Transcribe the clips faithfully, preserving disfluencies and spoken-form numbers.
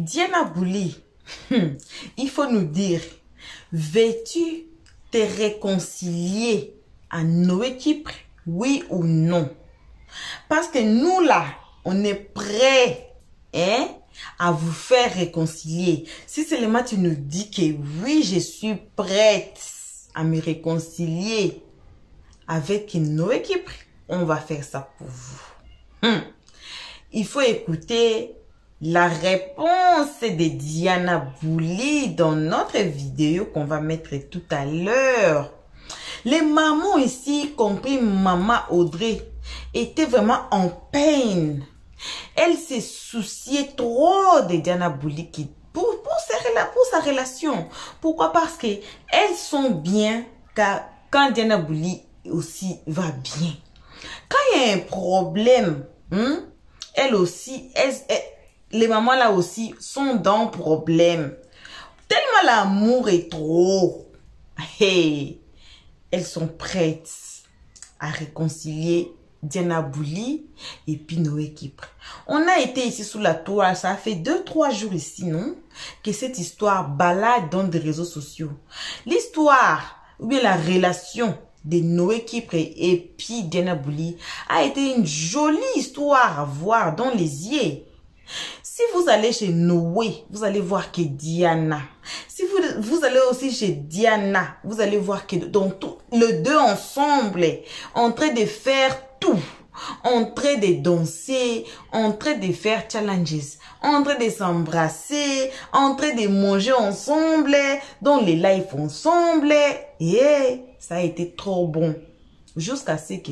Diana Bouli, hmm, il faut nous dire, veux-tu te réconcilier à Noé Kypre, oui ou non? Parce que nous là, on est prêts hein, à vous faire réconcilier. Si seulement tu nous dis que oui, je suis prête à me réconcilier avec Noé Kypre, on va faire ça pour vous. Hmm. Il faut écouter la réponse de Diana Bouli dans notre vidéo qu'on va mettre tout à l'heure. Les mamans ici, compris maman Audrey, étaient vraiment en peine. Elle se souciait trop de Diana Bouli qui, pour, pour, sa, pour sa relation. Pourquoi? Parce que elles sont bien car, quand Diana Bouli aussi va bien. Quand il y a un problème, hein, elle aussi, elle, elle, les mamans là aussi sont dans le problème. Tellement l'amour est trop. Hey, elles sont prêtes à réconcilier Diana Bouli et puis Noé Kypre. On a été ici sous la toile, ça fait deux trois jours ici, non? Que cette histoire balade dans des réseaux sociaux. L'histoire, ou bien la relation de Noé Kypre et puis Diana Bouli a été une jolie histoire à voir dans les yeux. Si vous allez chez Noé, vous allez voir que Diana. Si vous, vous allez aussi chez Diana, vous allez voir que donc tout, le deux ensemble, en train de faire tout, en train de danser, en train de faire challenges, en train de s'embrasser, en train de manger ensemble, dans les lives ensemble. Et ça a été trop bon. Jusqu'à ce que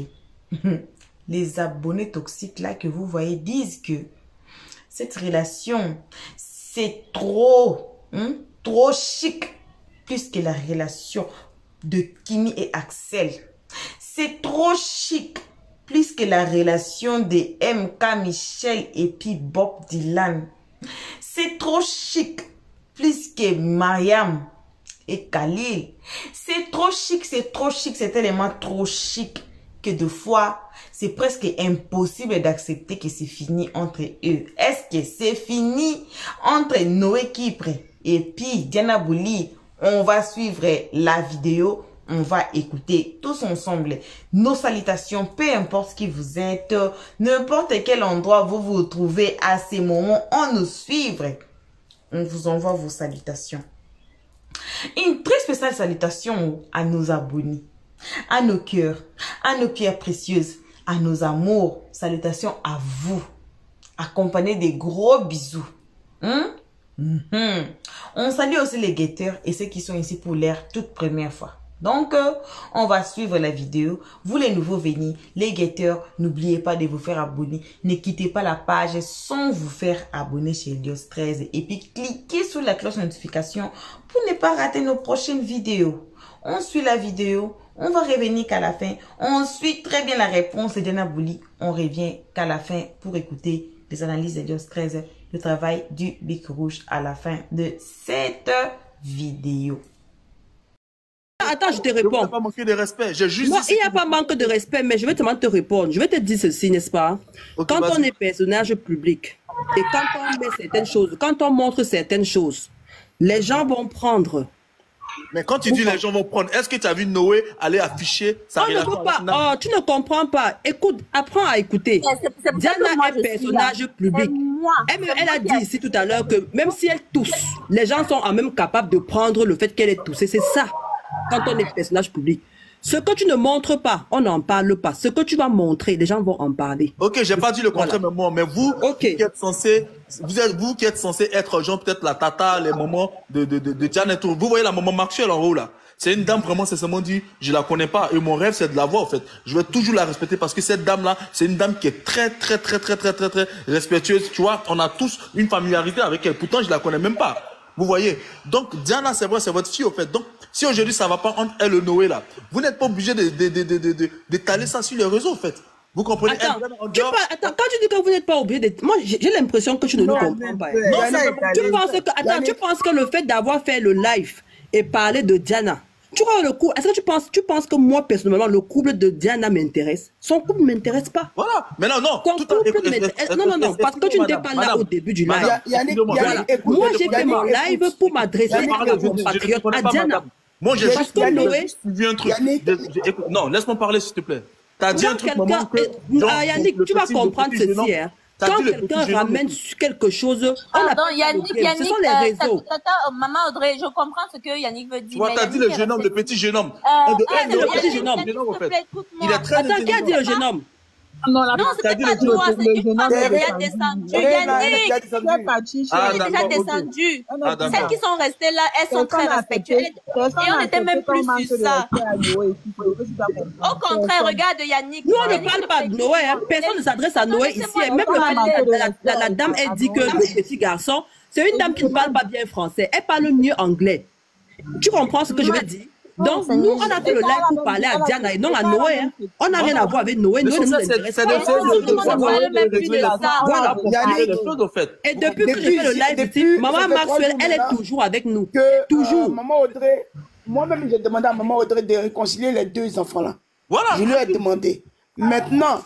les abonnés toxiques là que vous voyez disent que cette relation, c'est trop, hein, trop chic, plus que la relation de Kimi et Axel. C'est trop chic, plus que la relation de M K Michel et puis Bob Dylan. C'est trop chic, plus que Mariam et Khalil. C'est trop chic, c'est trop chic, c'est tellement trop chic que de fois, c'est presque impossible d'accepter que c'est fini entre eux. Est-ce que c'est fini entre Noé Kypre et puis Diana Bouli? On va suivre la vidéo, on va écouter tous ensemble nos salutations, peu importe qui vous êtes, n'importe quel endroit vous vous trouvez à ces moments, on nous suivre. On vous envoie vos salutations. Une très spéciale salutation à nos abonnés, à nos cœurs, à nos pierres précieuses, à nos amours. Salutations à vous, accompagnés des gros bisous. Hein? Mm-hmm. On salue aussi les guetteurs et ceux qui sont ici pour leur toute première fois. Donc, euh, on va suivre la vidéo. Vous les nouveaux venus, les guetteurs, n'oubliez pas de vous faire abonner. Ne quittez pas la page sans vous faire abonner chez Elios treize. Et puis, cliquez sur la cloche de notification pour ne pas rater nos prochaines vidéos. On suit la vidéo. On va revenir qu'à la fin. On suit très bien la réponse de Diana Bouli. On revient qu'à la fin pour écouter les analyses d'Elios treize. Le travail du Bic Rouge à la fin de cette vidéo. Attends, je te réponds. Je ne pas manquer de respect. Juste non, il n'y a pas manque de respect, mais je vais te, te répondre. Je vais te dire ceci, n'est-ce pas? Okay, quand on est personnage public et quand on met certaines choses, quand on montre certaines choses, les gens vont prendre. Mais quand tu dis les gens vont prendre, est-ce que tu as vu Noé aller afficher sa on relation? Ne peut pas. Oh, tu ne comprends pas. Écoute, apprends à écouter. Diana est personnage public. Elle, elle a dit ici tout à l'heure que même si elle tousse, les gens sont en même capables de prendre le fait qu'elle est toussée. C'est ça, quand on est personnage public. Ce que tu ne montres pas, on n'en parle pas. Ce que tu vas montrer, les gens vont en parler. Ok, j'ai pas dit le contraire, voilà. Mais moi, mais vous, okay. qui êtes censé, vous êtes vous qui êtes censé être genre peut-être la tata, les moments de de de, de Diane et tout. Vous voyez la maman Maxwell en haut là. C'est une dame vraiment, c'est seulement dit, je la connais pas et mon rêve c'est de la voir en fait. Je vais toujours la respecter parce que cette dame là, c'est une dame qui est très très très très très très très respectueuse. Tu vois, on a tous une familiarité avec elle. Pourtant, je la connais même pas. Vous voyez. Donc Diana, c'est vrai, c'est votre fille en fait. Donc si aujourd'hui ça va pas entre elle et Noé là, vous n'êtes pas obligé de de de de de de d'étaler ça sur les réseaux en fait. Vous comprenez? Attends, elle, tu pas, attends, quand tu dis que vous n'êtes pas obligé de... Moi, j'ai l'impression que tu ne nous comprends pas. Non, tu penses que, attends, tu penses que le fait d'avoir fait le live et parler de Diana, Tu vois le couple, est-ce que tu penses, tu penses que moi, personnellement, le couple de Diana m'intéresse? Son couple ne m'intéresse pas. Voilà. Mais non, non. Ton couple m'intéresse. Non, non, non, parce que tu n'étais pas là au début du live. Voilà. Moi, j'ai fait mon live pour m'adresser à mon compatriote, à Diana. Moi, j'ai Parce que Noé... vu un truc. Non, laisse-moi parler, s'il te plaît. T'as dit un truc, maman, que... Yannick, tu vas comprendre ceci, hein. Quand quelqu'un ramène quelque chose, on Pardon, Yannick, Yannick, ce sont les réseaux. Tata, tata, maman Audrey, je comprends ce que Yannick veut dire. Tu vois, t'as dit le jeune homme, le petit jeune homme. Euh, Un de- ah, un de- le le petit jeune homme, en fait. écoute-moi. Il est très Attends, qui a dit le jeune homme? Non, c'était pas toi, c'est une femme qui est descendue. Yannick, Ah, elle est déjà d'accord, ok. descendue. Ah, Celles d'accord. qui sont restées là, elles sont très respectueuses. Et on n'était même plus sur ça. Au contraire, regarde Yannick. Nous, on ne parle pas de Noé. Hein. Personne ne s'adresse à Noé ici. Et même le fait que la, la, la dame, elle dit que le petit garçon, c'est une dame qui ne parle pas bien français. Elle parle mieux anglais. Tu comprends ce que je veux dire? Donc, nous, on a fait le live pour parler à Diana et non à Noé. Hein. On n'a rien à voir avec Noé. Noé ne nous intéresse pas. Voilà. Et depuis que je fais le live ici, maman Maxwell, elle est toujours avec nous. Toujours. Maman Audrey, moi-même, j'ai demandé à maman Audrey de réconcilier les deux enfants-là. Voilà. Je lui ai demandé. Maintenant,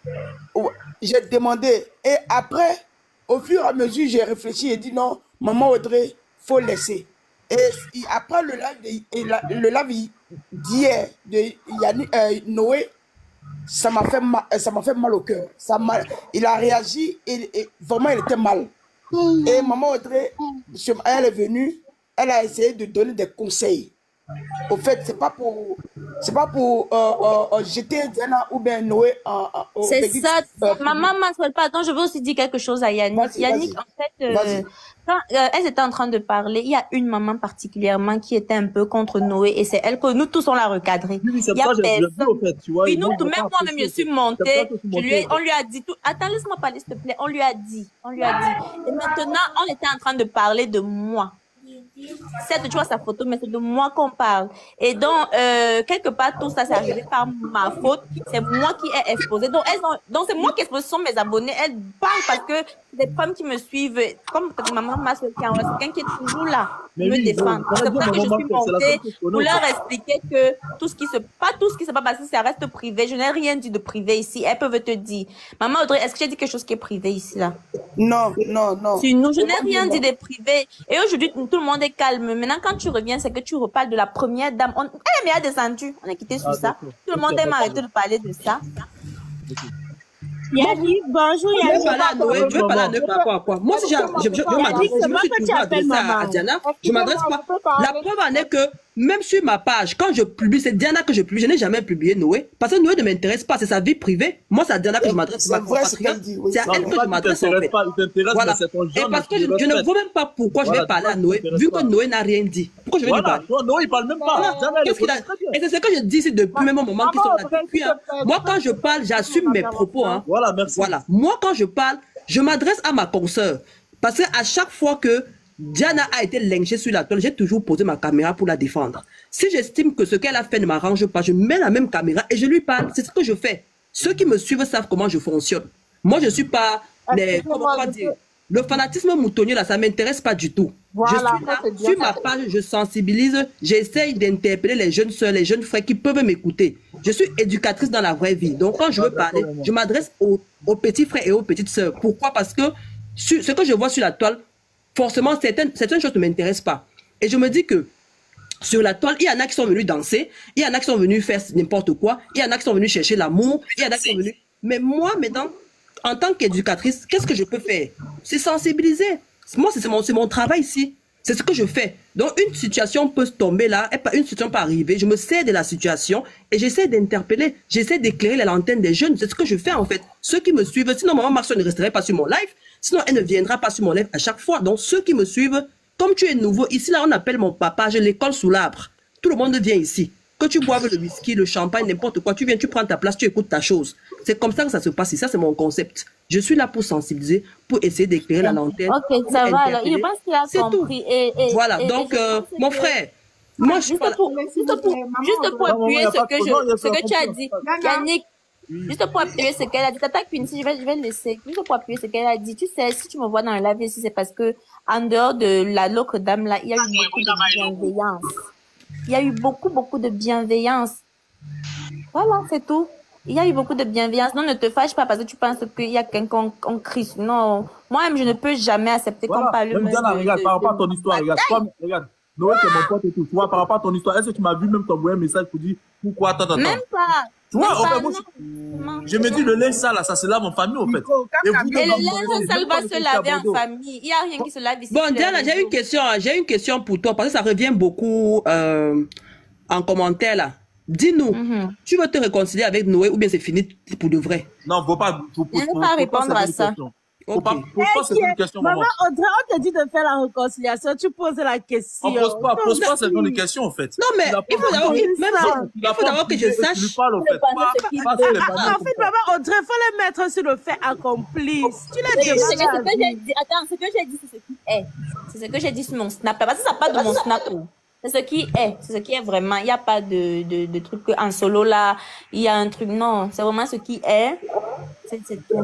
j'ai demandé. Et après, au fur et à mesure, j'ai réfléchi et dit non, maman Audrey, faut laisser. Et après le live, de, la, le live d'hier de Yannick, euh, Noé, ça m'a fait, ça m'a fait mal au cœur. Ça il a réagi et, et vraiment il était mal. Mm. Et maman Audrey, elle est venue, elle a essayé de donner des conseils. Au fait, c'est pas pour, c'est pas pour euh, euh, jeter Diana ou bien Noé en, en c'est ça. Euh, Maman Maxwell, pardon, je veux aussi dire quelque chose à Yannick. Vas-y, Yannick, vas-y. en fait, euh, quand euh, elles étaient en train de parler, il y a une maman particulièrement qui était un peu contre Noé et c'est elle que nous tous on l'a recadrée. Oui, c'est il y a ça, j'ai personne. vu, en fait, tu vois. Puis ils nous, vont tout, même pas moi-même, je apprécier, suis c'est montée. ça que je suis Je lui ai, on lui a dit tout. Attends, laisse-moi parler, s'il te plaît. On lui a dit. On lui a dit. Et maintenant, on était en train de parler de moi. C'est, tu vois sa photo, mais c'est de moi qu'on parle. Et donc, euh, quelque part, tout ça, c'est arrivé par ma faute. C'est moi qui ai exposé. Donc, elles ont, donc c'est moi qui expose, ce sont mes abonnés. Elles parlent parce que des femmes qui me suivent, comme maman Maxwell qui est quelqu'un qui est toujours là, Mais me oui, défendre. bon, C'est pour ça que je maman suis Maxwell, c'est la montée seule que je connais, pour leur en fait. expliquer que tout ce qui se, pas tout ce qui se passe passé, ça reste privé. Je n'ai rien dit de privé ici. Elles peuvent te dire. Maman Audrey, est-ce que j'ai dit quelque chose qui est privé ici, là? Non, non, non. Si, non, je n'ai rien dit de privé. Et aujourd'hui, tout le monde est calme. Maintenant, quand tu reviens, c'est que tu reparles de la première dame. On, elle est descendue. On est quitté sur Ah, ça. d'accord. Tout le monde Ok, aime pas de arrêter de parler de ça. Yannick, bonjour Tu veux Yannick. parler à Noé, tu veux parler à Noé par rapport à quoi? Moi, si je, je, je, je m'adresse, je me suis toujours adressée à, à Diana, je m'adresse pas. La preuve en est que, même sur ma page, quand je publie, c'est Diana que je publie, je n'ai jamais publié Noé, parce que Noé ne m'intéresse pas, c'est sa vie privée. Moi, c'est à Diana que je m'adresse, c'est ma vrai, ce compatriote. qu'elle dit, oui. C'est à Non, elle non, que pas je qu'il m'adresse en t'intéresse fait. pas, il t'intéresse, Voilà. mais c'est ton Et genre, parce que tu je, le je ne respectes. vois même pas pourquoi je Voilà, vais parler à tu Noé, t'intéresses vu pas. que Noé n'a rien dit. Pourquoi je vais lui Voilà. parler? Non, non, il parle même pas. Voilà. Jamais, elle Qu'est-ce qu'il a... le connaît très bien. Et c'est ce que je dis ici depuis même au moment qu'ils sont là. Depuis, hein. Moi, quand je parle, j'assume mes propos. Hein. Voilà, merci. Voilà. Moi, quand je parle, je m'adresse à ma consoeur. Parce qu'à chaque fois que Diana a été lynchée sur la toile, j'ai toujours posé ma caméra pour la défendre. Si j'estime que ce qu'elle a fait ne m'arrange pas, je mets la même caméra et je lui parle. C'est ce que je fais. Ceux qui me suivent savent comment je fonctionne. Moi, je ne suis pas... Les, comment on dire, le fanatisme moutonnier, là, ça ne m'intéresse pas du tout. Voilà, je suis là, ça, sur ma page, je sensibilise, j'essaye d'interpeller les jeunes soeurs, les jeunes frères qui peuvent m'écouter. Je suis éducatrice dans la vraie vie. Donc, quand je veux parler, je m'adresse aux, aux petits frères et aux petites sœurs. Pourquoi? Parce que sur, ce que je vois sur la toile, forcément, certaines, certaines choses ne m'intéressent pas. Et je me dis que sur la toile, il y en a qui sont venus danser, il y en a qui sont venus faire n'importe quoi, il y en a qui sont venus chercher l'amour, il y en a qui sont venus... Mais moi, maintenant, en tant qu'éducatrice, qu'est-ce que je peux faire? C'est sensibiliser. Moi, c'est mon, mon travail ici. C'est ce que je fais. Donc, une situation peut tomber là, une situation peut arriver. Je me sers de la situation et j'essaie d'interpeller, j'essaie d'éclairer la lanterne des jeunes. C'est ce que je fais en fait. Ceux qui me suivent, sinon maman Maxwell ne resterait pas sur mon live, sinon elle ne viendra pas sur mon live à chaque fois. Donc, ceux qui me suivent, comme tu es nouveau, ici là, on appelle mon papa, j'ai l'école sous l'arbre. Tout le monde vient ici. Que tu boives le whisky, le champagne, n'importe quoi, tu viens, tu prends ta place, tu écoutes ta chose. C'est comme ça que ça se passe. Et ça, c'est mon concept. Je suis là pour sensibiliser, pour essayer d'éclairer la lanterne. Ok, ça va. Alors, il pense qu'il a compris. Et, et, voilà, et, donc, et euh, mon frère, moi, je suis juste pas... pour, juste pour, juste pour appuyer ce que, je, ce que tu as dit, Yannick, juste pour appuyer ce qu'elle a dit, Tata Quincy, je vais, je vais le laisser. Juste pour appuyer ce qu'elle a dit. Tu sais, si tu me vois dans le live ici, c'est parce que, en dehors de la l'autre dame là, il y a eu beaucoup de bienveillance. Il y a eu beaucoup, beaucoup de bienveillance. Voilà, c'est tout. Il y a eu beaucoup de bienveillance. Non, ne te fâche pas parce que tu penses qu'il y a quelqu'un qu'on crie. Non, moi-même, je ne peux jamais accepter voilà. qu'on parle Même de, Diana, de, regarde, de, par rapport de, à ton histoire, regarde, toi, regarde. Noé, c'est mon pote et tout. Tu vois, par rapport à ton histoire, est-ce que tu m'as vu même t'envoyer un message pour dire pourquoi, attends, attends. Même pas. Tu vois, en pas, fait, moi, je, je me dis, le linge sale, ça se lave en famille, en fait. Et, vous, Et le linge sale va se laver en famille. Il n'y a rien qui se lave ici. Bon, Diana, j'ai une question, j'ai une question pour toi, parce que ça revient beaucoup euh, en commentaire, là. Dis-nous, Mhm. tu veux te réconcilier avec Noé ou bien c'est fini pour de vrai? Non, faut pas, faut, faut, Je ne faut, vais pas faut répondre à ça. Faut Ok. pas, pose pas cette bonne question, maman. Maman, Audrey, on te dit de faire la réconciliation, tu poses la question. On pose pas, pose pas Non, cette bonne question, en fait. Non, mais Tu l'as il faut pas d'abord dit. il- même ça. si- il faut d'abord que je Tu lui sache. parles, en fait. Pas Pas, ce qu'il pas veut. sur les Ah, bannières en comme fait, ça. maman, Audrey, il faut les mettre sur le fait accompli. Tu Ce l'as que, ce demandé que à j'ai vie. dit, attends, ce que j'ai dit, c'est ce qui est. C'est ce que j'ai dit sur mon snap. Parce que ça part de mon snap. oh. C'est ce qui est. C'est ce qui est vraiment. Il n'y a pas de, de, de truc en solo là. Il y a un truc. Non, c'est vraiment ce qui est. C'est c'est tout.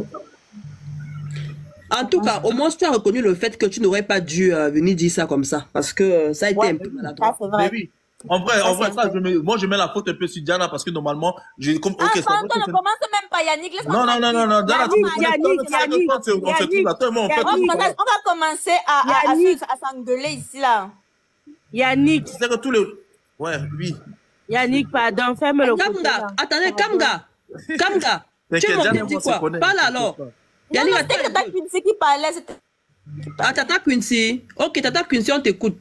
En tout cas, au moins tu as reconnu le fait que tu n'aurais pas dû euh, venir dire ça comme ça, parce que euh, ça a été Ouais, un peu ça maladroit. c'est Mais vrai. oui. En vrai, Ça, en vrai, c'est ça, vrai. je mets, moi, je mets la faute un peu sur Diana parce que normalement, j'ai comme, Ah, ok, c'est pardon, vrai que ne c'est- commence même pas, Yannick. Laisse-moi non, non, non, non, non, Diana, tu me connais, Yannick, toi, Yannick, tu sais que toi, tu- on se trouve là, toi et moi, on fait On va, tout, commencer- on va commencer à, à, à, Yannick. se- à s'engueuler ici, là. Yannick, Tu sais que tous les, ouais, oui. Yannick, pardon, ferme le côté Kamga, là. attendez, Kamga, Kamga, tu T'inquiète, m'as Diana, dit moi, on quoi? se connaît, Parle t'inquiète alors. pas. Non, Yannick, non, c'était attends. Tata Quincy qui parlait. c'était- Ah, Tata Quincy. Ok, Tata Quincy, on t'écoute.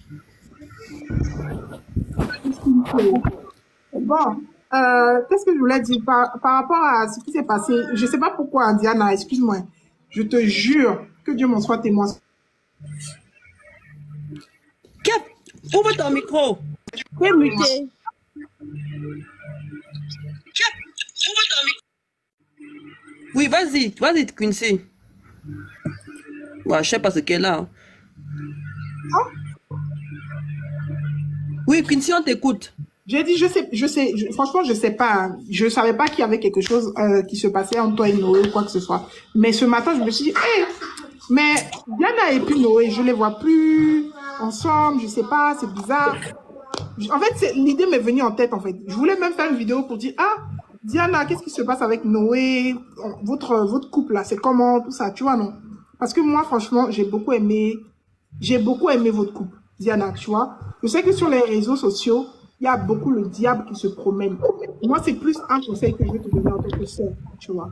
Bon, euh, qu'est-ce que je voulais dire par, par rapport à ce qui s'est passé? Je sais pas pourquoi, Diana, excuse-moi. Je te jure que Dieu m'en soit témoin. Cap, ouvre ton micro. Tu es muté. Oui, vas-y, vas-y, Quincy. Ouais, je sais pas ce qu'elle a. hein. Oui, Quincy, on t'écoute. J'ai dit, je sais, je sais, je- franchement, je sais pas. hein. Je savais pas qu'il y avait quelque chose euh, qui se passait entre toi et Noé ou quoi que ce soit. Mais ce matin, je me suis dit, hé, mais Diana et puis Noé, je les vois plus ensemble, je sais pas, c'est bizarre. Je- En fait, c'est- l'idée m'est venue en tête, en fait. Je voulais même faire une vidéo pour dire, ah, Diana, qu'est-ce qui se passe avec Noé, votre, votre couple là, c'est comment, tout ça, tu vois, non? Parce que moi, franchement, j'ai beaucoup aimé, j'ai beaucoup aimé votre couple, Diana, tu vois. Je sais que sur les réseaux sociaux, il y a beaucoup le diable qui se promène. Moi, c'est plus un conseil que je vais te donner en tant que sœur, tu vois.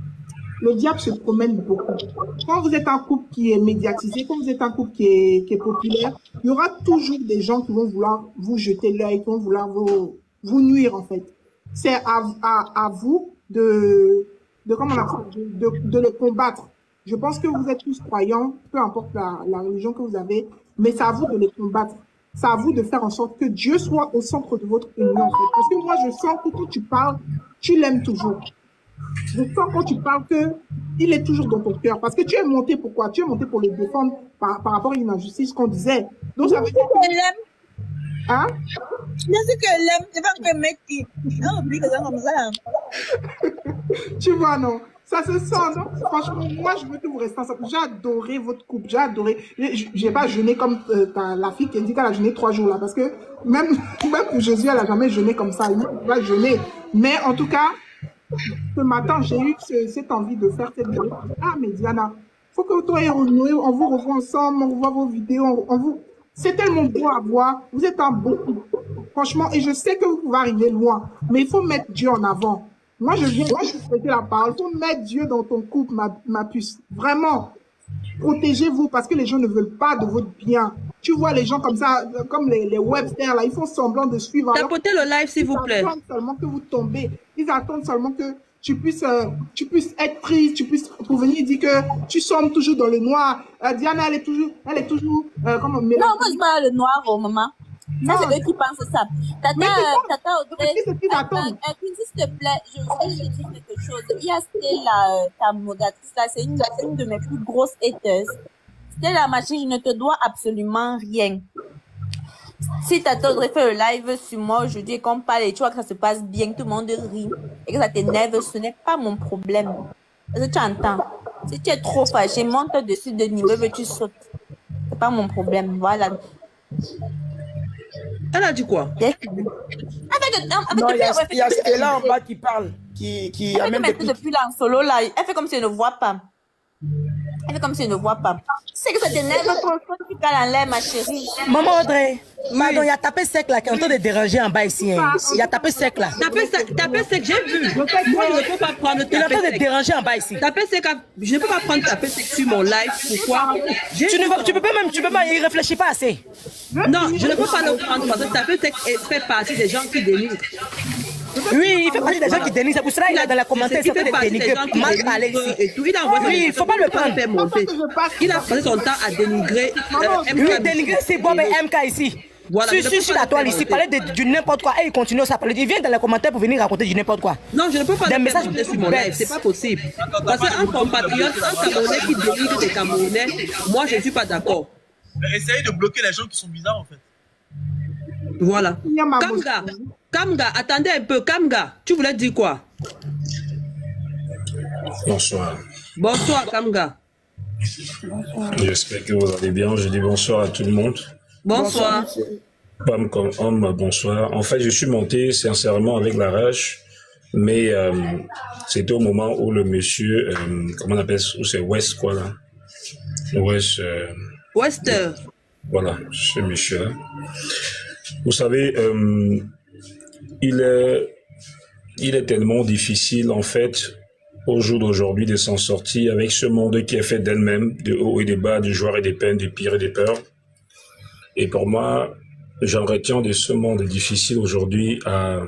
Le diable se promène beaucoup. Quand vous êtes un couple qui est médiatisé, quand vous êtes un couple qui est, qui est populaire, il y aura toujours des gens qui vont vouloir vous jeter l'œil, qui vont vouloir vous, vous nuire, en fait. C'est à, à, à vous de, de, comment on appelle, de, de, de les combattre. Je pense que vous êtes tous croyants, peu importe la, la religion que vous avez, mais c'est à vous de les combattre. C'est à vous de faire en sorte que Dieu soit au centre de votre union, en fait. Parce que moi, je sens que quand tu parles, tu l'aimes toujours. Je sens quand tu parles que il est toujours dans ton cœur. Parce que tu es monté pourquoi? Tu es monté pour le défendre par, par rapport à une injustice qu'on disait. Donc, ça veut dire que, Elle aime. hein? Je sais qu'elle aime. C'est pas que mec qui. Non, oublie que ça comme ça. Tu vois, non? Ça se sent, non? Franchement, moi, je veux que vous restez ensemble. J'ai adoré votre couple. J'ai adoré. J'ai j'ai pas jeûné comme euh, ta- la fille qui a dit qu'elle a jeûné trois jours là. Parce que même, même pour Jésus, elle a jamais jeûné comme ça. Elle va jeûner. Mais en tout cas, ce matin, j'ai eu ce- cette envie de faire cette vidéo. Ah, mais Diana, faut que toi et Noé, on vous revoit ensemble, on voit vos vidéos, on, on vous. C'est tellement beau à voir. Vous êtes un beau couple. Franchement, et je sais que vous pouvez arriver loin. Mais il faut mettre Dieu en avant. Moi, je viens moi, je prêter la parole. Il faut mettre Dieu dans ton couple, ma, ma puce. Vraiment. Protégez-vous parce que les gens ne veulent pas de votre bien. Tu vois les gens comme ça, euh, comme les, les websters, là, ils font semblant de suivre. alors Tapotez le live, s'il vous ils plaît. attendent seulement que vous tombez. Ils attendent seulement que tu puisses, euh, tu puisses être triste, tu puisses pour venir dire que tu sombres toujours dans le noir. Euh, Diana, elle est toujours, elle est toujours, euh, comme Non, moi, je parle le noir, oh, maman. Ça, Non. c'est eux qui pensent ça. Tata, Mais c'est euh, ça. Tata Audrey, Mais c'est ce qu'ils euh, attendent. euh, Quincy, s'il te plaît, je voudrais te dire quelque chose. Il y a Stella, euh, ta modératrice, là, c'est une, c'est une de mes plus grosses haters. Stella, ma chérie, je ne te dois absolument rien. Si Tata Audrey fait le live sur moi aujourd'hui et qu'on parle et tu vois que ça se passe bien, que tout le monde rit et que ça t'énerve, ce n'est pas mon problème. Est-ce que tu entends? Si tu es trop fâché, monte dessus de niveau et tu sautes. C'est pas mon problème, voilà. Elle a dit quoi? Avec, avec, Non, il y a, depuis- il y a Stella en bas qui parle, qui, qui Elle a fait même comme des elle fait depuis là en solo là. Elle fait comme si elle ne voit pas. Elle fait comme si elle ne voit pas. C'est que ça t'énerve quand tu cales en l'air, ma chérie. Maman Audrey, pardon, il y a tapé sec là qui est en train de déranger en bas ici. hein. Il y a tapé sec là. Tapé sec, tapé sec, j'ai vu. Moi, je ne peux pas prendre Il est en tapé train de sec. déranger en bas ici. Tapé sec, je ne peux pas prendre tapé sec sur mon live. Pourquoi? J'ai- Tu ne vas- tu peux pas même, tu peux pas, il réfléchit pas assez. Non, je ne peux pas le prendre parce que tapé sec fait partie des gens qui dénigrent. Oui, il fait partie des gens qui dénigrent. C'est pour cela qu'il a dans les commentaires, Il c'est en fait train de partie des gens dénigrer. qui Mal parler dénigrent ici. et tout. Il a envoyé Oui, des il faut pas le prendre. faire monter. Il a passé son temps à dénigrer. euh, M K. Oui, dénigrer c'est Bob et M K ici. Voilà, Sur, je ne sur, peux sur pas la le toile faire ici, monter. parler de, du n'importe quoi. Et il continue à parler. Il vient dans les commentaires pour venir raconter du n'importe quoi. Non, je ne peux pas Des le faire messages monter sur mon bêtes. live, c'est pas possible. Parce qu'un compatriote, un Camerounais qui dénigre des Camerounais, moi je ne suis pas d'accord. Mais essayez de bloquer les gens qui sont bizarres en fait. Voilà. Il y a ma Kamga, Kamga, attendez un peu, Kamga, tu voulais dire quoi? Bonsoir. Bonsoir, Kamga. J'espère que vous allez bien. Je dis bonsoir à tout le monde. Bonsoir. Femme comme homme, bonsoir. En fait, je suis monté sincèrement avec la rage, mais euh, c'était au moment où le monsieur, euh, comment on appelle ça, c'est West quoi là, West, euh, Wester. voilà, ce monsieur-là. Vous savez, euh, il est, il est tellement difficile en fait au jour d'aujourd'hui de s'en sortir avec ce monde qui est fait d'elle-même, de haut et de bas, de joie et des peines, des pires et des peurs. Et pour moi, j'en retiens de ce monde difficile aujourd'hui à,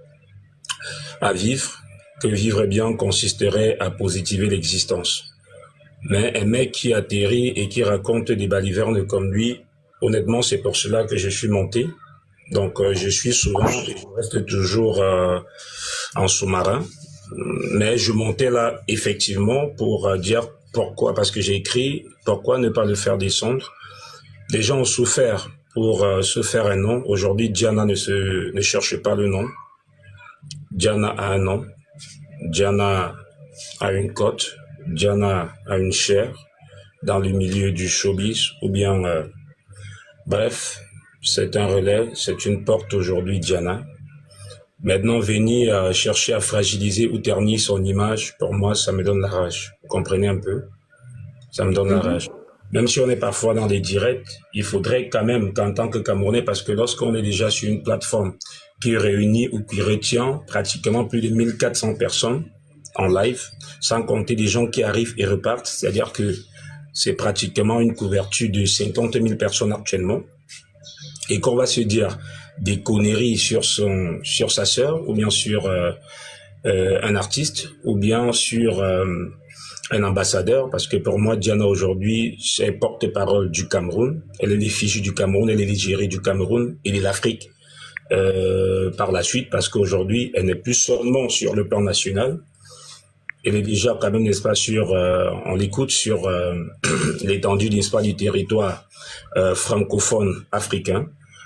à vivre, que vivre bien consisterait à positiver l'existence. Mais un mec qui atterrit et qui raconte des balivernes comme lui, honnêtement, c'est pour cela que je suis monté. Donc, euh, je suis souvent, et je reste toujours euh, en sous-marin. Mais je montais là, effectivement, pour euh, dire pourquoi, parce que j'ai écrit, pourquoi ne pas le faire descendre. Les gens ont souffert pour euh, se faire un nom. Aujourd'hui, Diana ne, se, ne cherche pas le nom. Diana a un nom. Diana a une cote. Diana a une chair dans le milieu du showbiz. Ou bien, euh, bref, c'est un relais, c'est une porte aujourd'hui, Diana. Maintenant, venir euh, chercher à fragiliser ou ternir son image, pour moi, ça me donne la rage. Vous comprenez un peu? Ça me donne la rage. Même si on est parfois dans des directs, il faudrait quand même qu'en tant que Camerounais, parce que lorsqu'on est déjà sur une plateforme qui réunit ou qui retient pratiquement plus de mille quatre cents personnes en live, sans compter des gens qui arrivent et repartent, c'est-à-dire que c'est pratiquement une couverture de cinquante mille personnes actuellement, et qu'on va se dire des conneries sur son, sur sa sœur, ou bien sur euh, euh, un artiste, ou bien sur euh, un ambassadeur, parce que pour moi, Diana aujourd'hui, c'est porte-parole du Cameroun. Elle est l'effigie du Cameroun, elle est l'égérie du Cameroun et de l'Afrique euh, par la suite, parce qu'aujourd'hui, elle n'est plus seulement sur le plan national, elle est déjà quand même, n'est-ce pas, sur, euh, on l'écoute sur euh, l'étendue, n'est-ce pas, du territoire euh, francophone africain.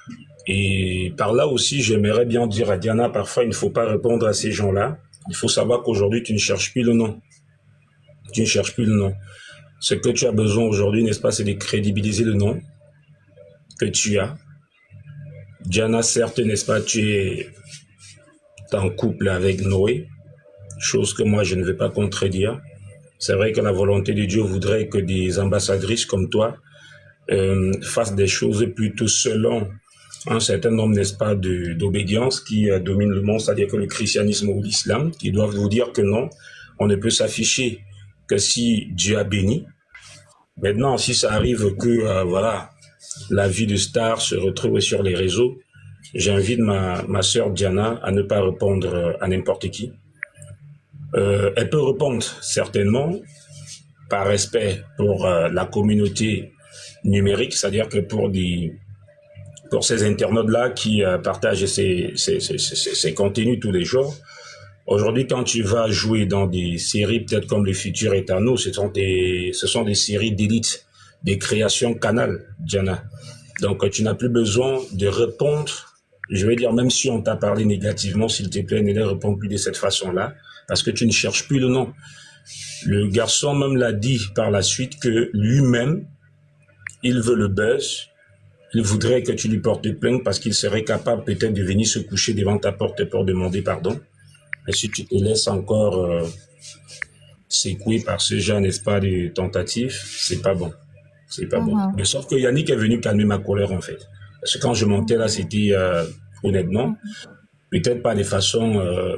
Et par là aussi, j'aimerais bien dire à Diana, parfois, il ne faut pas répondre à ces gens-là. Il faut savoir qu'aujourd'hui, tu ne cherches plus le nom. Tu ne cherches plus le nom. Ce que tu as besoin aujourd'hui, n'est-ce pas, c'est de crédibiliser le nom que tu as. Diana, certes, n'est-ce pas, tu es en couple avec Noé, chose que moi, je ne vais pas contredire. C'est vrai que la volonté de Dieu voudrait que des ambassadrices comme toi euh, fassent des choses plutôt selon un certain nombre, n'est-ce pas, d'obédience qui euh, domine le monde, c'est-à-dire que le christianisme ou l'islam, qui doivent vous dire que non, on ne peut s'afficher que si Dieu a béni. Maintenant, si ça arrive que, euh, voilà, la vie de star se retrouve sur les réseaux, j'invite ma, ma sœur Diana à ne pas répondre à n'importe qui. Euh, elle peut répondre, certainement, par respect pour euh, la communauté numérique, c'est-à-dire que pour des... pour ces internautes-là qui euh, partagent ces, ces, ces, ces, ces contenus tous les jours. Aujourd'hui, quand tu vas jouer dans des séries peut-être comme Le Futur est à nous, ce sont des, ce sont des séries d'élite, des créations Canal, Diana. Donc, tu n'as plus besoin de répondre, je vais dire, même si on t'a parlé négativement, s'il te plaît, ne les réponds plus de cette façon-là, parce que tu ne cherches plus le nom. Le garçon même l'a dit par la suite que lui-même, il veut le buzz, il voudrait que tu lui portes plainte parce qu'il serait capable peut-être de venir se coucher devant ta porte pour demander pardon. Et si tu te laisses encore euh, secouer par ce genre, n'est-ce pas, de tentative, c'est pas bon. C'est pas mm-hmm. bon. Mais sauf que Yannick est venu calmer ma colère, en fait. Parce que quand je montais là, c'était euh, honnêtement, peut-être pas de façon euh,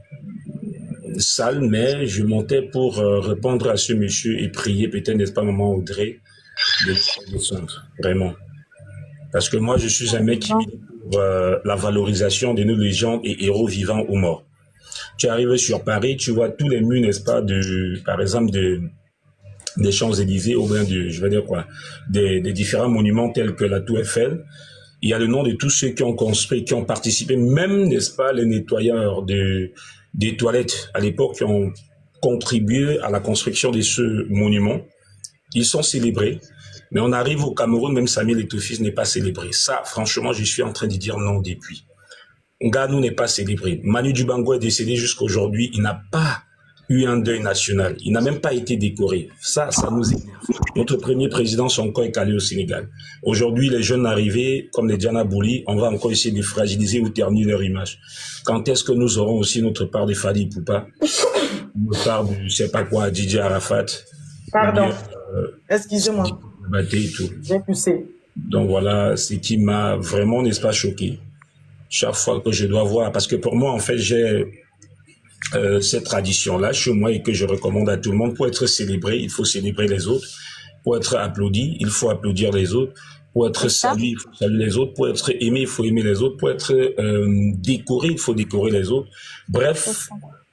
sale, mais je montais pour euh, répondre à ce monsieur et prier, peut-être, n'est-ce pas, maman Audrey, de descendre, vraiment. Parce que moi, je suis un mec qui milite pour euh, la valorisation de nos légendes et héros vivants ou morts. Tu arrives sur Paris, tu vois tous les murs, n'est-ce pas, de, par exemple, de, des Champs-Élysées, ou bien de, je vais dire quoi, des, des différents monuments tels que la Tour Eiffel. Il y a le nom de tous ceux qui ont construit, qui ont participé, même, n'est-ce pas, les nettoyeurs de, des toilettes à l'époque qui ont contribué à la construction de ce monument. Ils sont célébrés. Mais on arrive au Cameroun, même Samuel Eto'o-Fils n'est pas célébré. Ça, franchement, je suis en train de dire non depuis. Nganou n'est pas célébré. Manu Dibango est décédé jusqu'aujourd'hui. Il n'a pas eu un deuil national. Il n'a même pas été décoré. Ça, ça nous énerve. Notre premier président, Sonko, est calé au Sénégal. Aujourd'hui, les jeunes arrivés, comme les Diana Bouli, on va encore essayer de fragiliser ou ternir leur image. Quand est-ce que nous aurons aussi notre part de Fadi Poupa, notre part de, je sais pas quoi, Didier Arafat. Pardon. Euh, Excusez-moi. Et tout. J'ai poussé. Donc voilà, ce qui m'a vraiment, n'est-ce pas, choqué. Chaque fois que je dois voir, parce que pour moi, en fait, j'ai euh, cette tradition-là chez moi et que je recommande à tout le monde. Pour être célébré, il faut célébrer les autres. Pour être applaudi, il faut applaudir les autres. Pour être salué, il faut saluer les autres. Pour être aimé, il faut aimer les autres. Pour être euh, décoré, il faut décorer les autres. Bref,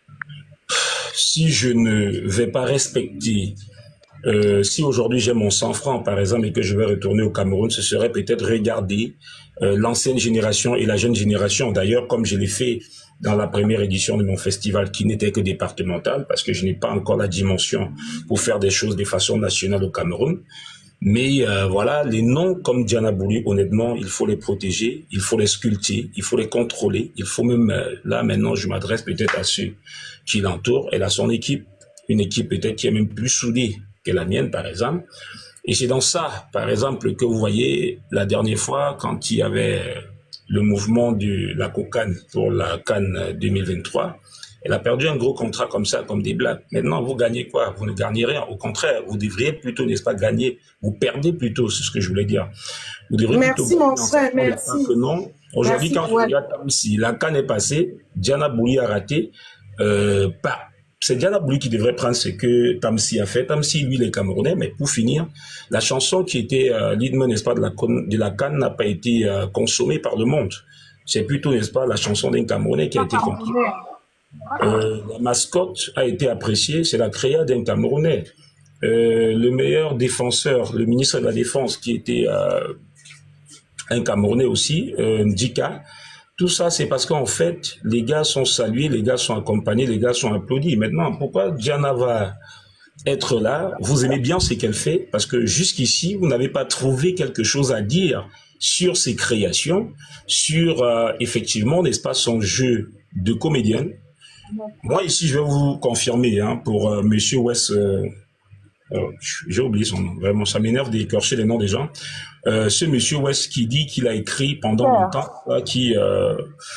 si je ne vais pas respecter Euh, si aujourd'hui j'ai mon cent francs, par exemple, et que je vais retourner au Cameroun, ce serait peut-être regarder euh, l'ancienne génération et la jeune génération. D'ailleurs, comme je l'ai fait dans la première édition de mon festival, qui n'était que départemental, parce que je n'ai pas encore la dimension pour faire des choses de façon nationale au Cameroun. Mais euh, voilà, les noms comme Diana Bouli, honnêtement, il faut les protéger, il faut les sculpter, il faut les contrôler. Il faut même, euh, là maintenant, je m'adresse peut-être à ceux qui l'entourent, elle a son équipe, une équipe peut-être qui est même plus soudée que la mienne, par exemple. Et c'est dans ça, par exemple, que vous voyez la dernière fois, quand il y avait le mouvement de la COCAN pour la CAN deux mille vingt-trois, elle a perdu un gros contrat comme ça, comme des blagues. Maintenant, vous gagnez quoi? Vous ne gagnez rien. Au contraire, vous devriez plutôt, n'est-ce pas, gagner. Vous perdez plutôt, c'est ce que je voulais dire. Vous devriez merci, plutôt mon frère, merci. Que non. Aujourd'hui, quand je regarde comme si la CAN est passée, Diana Bouli a raté, euh, pas. C'est Diana Bouli qui devrait prendre ce que Tamsi a fait. Tamsi, lui, il est Camerounais, mais pour finir, la chanson qui était euh, l'hymne, n'est-ce pas, de la, de la CAN n'a pas été euh, consommée par le monde. C'est plutôt, n'est-ce pas, la chanson d'un Camerounais qui a été comprise. Euh, la mascotte a été appréciée, c'est la créa d'un Camerounais. Euh, le meilleur défenseur, le ministre de la Défense, qui était euh, un Camerounais aussi, euh, Ndika. Tout ça, c'est parce qu'en fait, les gars sont salués, les gars sont accompagnés, les gars sont applaudis. Maintenant, pourquoi Diana va être là? Vous aimez bien ce qu'elle fait, parce que jusqu'ici, vous n'avez pas trouvé quelque chose à dire sur ses créations, sur, euh, effectivement, n'est-ce pas, son jeu de comédienne. Moi, ici, je vais vous confirmer, hein, pour euh, Monsieur West, euh, euh, j'ai oublié son nom, vraiment, ça m'énerve d'écorcher les noms des gens. Euh, ce Monsieur West qui dit qu'il a écrit pendant ouais. longtemps, là, qui, euh,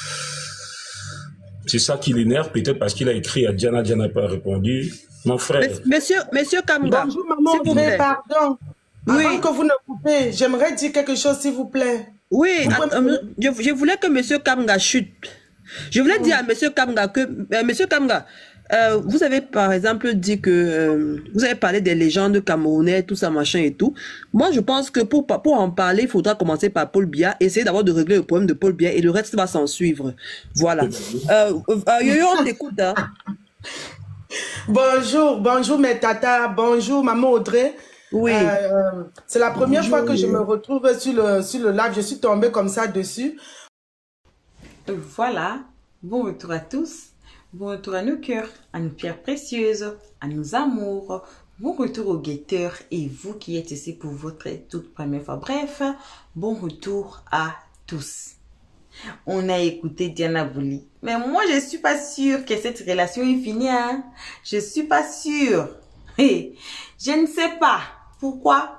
c'est ça qui l'énerve, peut-être parce qu'il a écrit à Diana, Diana n'a pas répondu. Mon frère. Monsieur, Monsieur Kamga. Bonjour, maman Audrey, pardon. Oui. Avant que vous ne coupez, j'aimerais dire quelque chose, s'il vous plaît. Oui, attends, je, je voulais que Monsieur Kamga chute. Je voulais dire à Monsieur Kamga que, euh, Monsieur Kamga, euh, vous avez par exemple dit que euh, vous avez parlé des légendes camerounais, tout ça, machin et tout. Moi, je pense que pour, pour en parler, il faudra commencer par Paul Biya, essayer d'abord de régler le problème de Paul Biya et le reste va s'en suivre. Voilà. Euh, euh, Yo-Yo, on t'écoute, hein. Bonjour, bonjour mes tatas, bonjour maman Audrey. Oui. Euh, c'est la première bonjour. fois que je me retrouve sur le, sur le live, je suis tombée comme ça dessus. Voilà, bon retour à tous, bon retour à nos cœurs, à nos pierres précieuses, à nos amours, bon retour aux guetteurs et vous qui êtes ici pour votre toute première fois. Bref, bon retour à tous. On a écouté Diana Bouli, mais moi je suis pas sûre que cette relation est finie, hein? Je suis pas sûre. Hey, je ne sais pas pourquoi.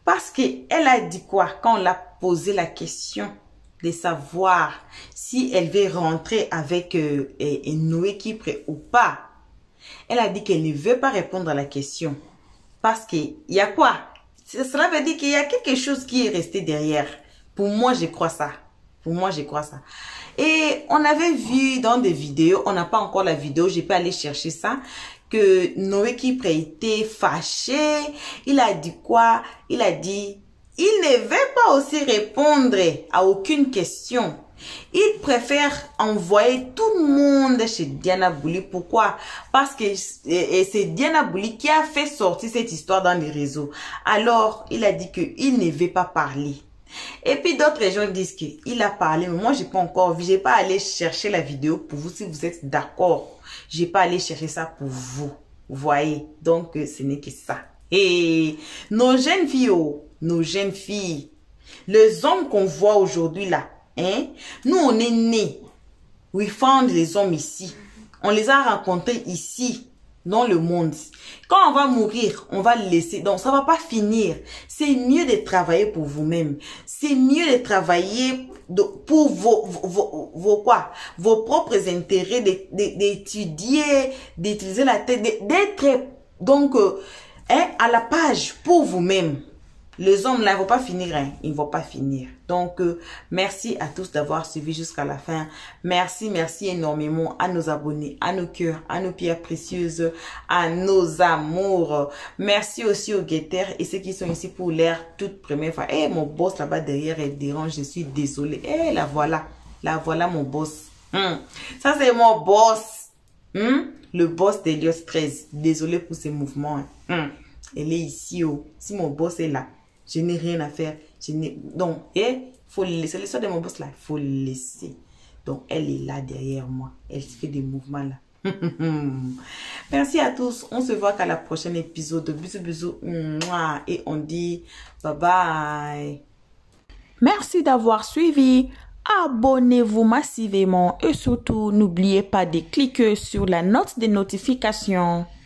Parce qu'elle a dit quoi quand on l'a posé la question de savoir si elle veut rentrer avec euh, et, et Noé Kypre ou pas. Elle a dit qu'elle ne veut pas répondre à la question. Parce qu'il y a quoi? Cela veut dire qu'il y a quelque chose qui est resté derrière. Pour moi, je crois ça. Pour moi, je crois ça. Et on avait vu dans des vidéos, on n'a pas encore la vidéo, je peux aller chercher ça, que Noé Kypre était fâché. Il a dit quoi? Il a dit, il ne veut pas aussi répondre à aucune question. Il préfère envoyer tout le monde chez Diana Bouli. Pourquoi? Parce que c'est Diana Bouli qui a fait sortir cette histoire dans les réseaux. Alors, il a dit qu'il ne veut pas parler. Et puis d'autres gens disent qu'il a parlé, mais moi j'ai pas encore vu, j'ai pas allé chercher la vidéo pour vous si vous êtes d'accord. J'ai pas allé chercher ça pour vous. Vous voyez, donc ce n'est que ça. Et nos jeunes filles, oh, nos jeunes filles, les hommes qu'on voit aujourd'hui là, hein, nous on est nés, we found les hommes ici, on les a rencontrés ici. Dans le monde. Quand on va mourir, on va le laisser. Donc, ça va pas finir. C'est mieux de travailler pour vous-même. C'est mieux de travailler de, pour vos, vos, vos, quoi? Vos propres intérêts, d'étudier, d'utiliser la tête, d'être, donc, euh, hein, à la page pour vous-même. Les hommes là, ils ne vont pas finir, hein. Ils ne vont pas finir. Donc, euh, merci à tous d'avoir suivi jusqu'à la fin. Merci, merci énormément à nos abonnés, à nos cœurs, à nos pierres précieuses, à nos amours. Merci aussi aux guetteurs et ceux qui sont ici pour l'air toute première fois. Eh, mon boss là-bas derrière, elle dérange, je suis désolée. Eh, la voilà. La voilà, mon boss. Hum. Ça, c'est mon boss. Hum. Le boss d'Elios treize. Désolée pour ces mouvements. Hein. Hum. Elle est ici. Oh. Si mon boss est là, je n'ai rien à faire. Je n'ai... Donc, il faut le laisser. L'histoire de mon boss là, il faut le laisser. Donc, elle est là derrière moi. Elle fait des mouvements là. Merci à tous. On se voit qu'à la prochaine épisode. Bisous, bisous. Et on dit bye bye. Merci d'avoir suivi. Abonnez-vous massivement. Et surtout, n'oubliez pas de cliquer sur la note de notification.